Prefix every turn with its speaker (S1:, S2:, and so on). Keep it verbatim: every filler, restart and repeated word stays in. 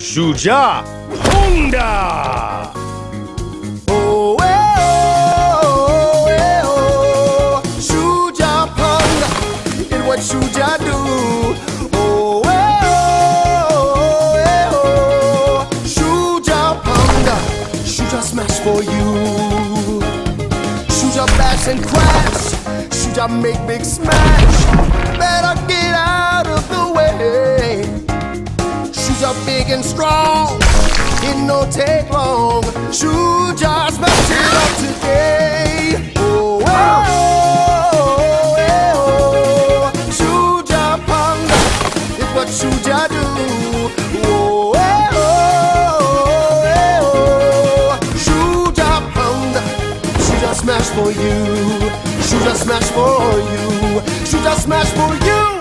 S1: Shuja Honda.
S2: Oh, eh, oh, eh, oh. Shuja Honda, and what Shuja do? Oh, eh, oh, eh, oh. Shuja Honda, Shuja smash for you. Shuja bash and crash, Shuja make big smash. Better get out of the way. Shuja big and strong, it no take long. Shuja smash it up today. Oh, oh, oh, eh, oh. Shuja Honda, it's what Shuja do. Oh, eh, oh, eh, oh. Shuja Honda, Shuja smash for you. Shuja smash for you. Shuja smash for you.